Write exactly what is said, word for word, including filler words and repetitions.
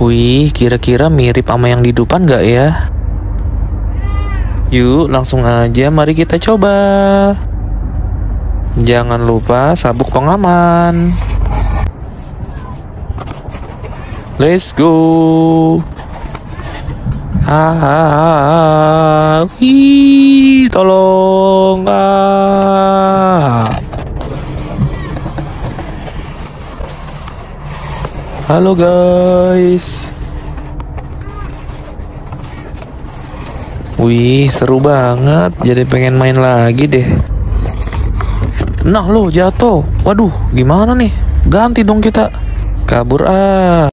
Wih, kira-kira mirip sama yang di depan nggak ya? Yuk, langsung aja mari kita coba. Jangan lupa sabuk pengaman. Let's go. Ah, wih, tolong. Ah. Halo guys. Wih, seru banget. Jadi pengen main lagi deh. Nah lo jatuh. Waduh, gimana nih? Ganti dong kita. Kabur ah.